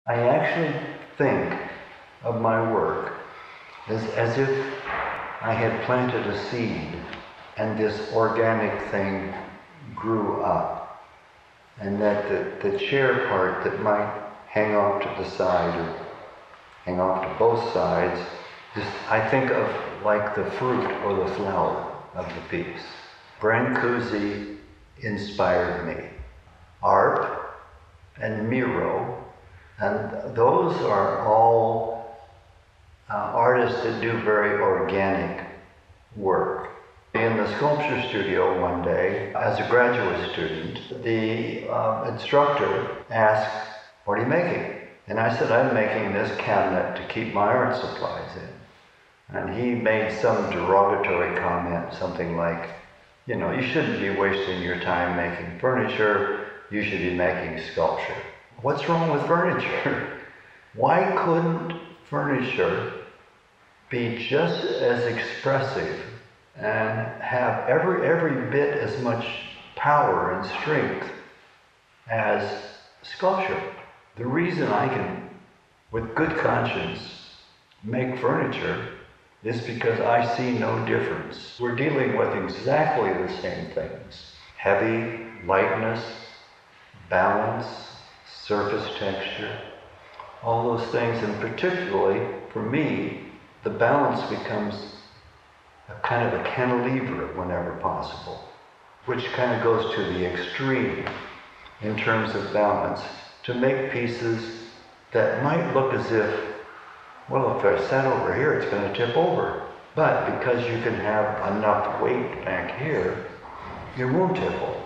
I actually think of my work as if I had planted a seed and this organic thing grew up. And that the chair part that might hang off to the side or hang off to both sides, I think of like the fruit or the flower of the piece. Brancusi inspired me. Arp and Miro, and those are all artists that do very organic work. In the sculpture studio one day, as a graduate student, the instructor asked, "What are you making?" And I said, "I'm making this cabinet to keep my art supplies in." And he made some derogatory comment, something like, you shouldn't be wasting your time making furniture, you should be making sculpture. What's wrong with furniture? Why couldn't furniture be just as expressive and have every bit as much power and strength as sculpture? The reason I can, with good conscience, make furniture is because I see no difference. We're dealing with exactly the same things. Heavy, lightness, balance, surface texture, all those things, and particularly for me, the balance becomes a kind of a cantilever whenever possible, which kind of goes to the extreme in terms of balance to make pieces that might look as if, well, if I sat over here, it's going to tip over. But because you can have enough weight back here, it won't tip over.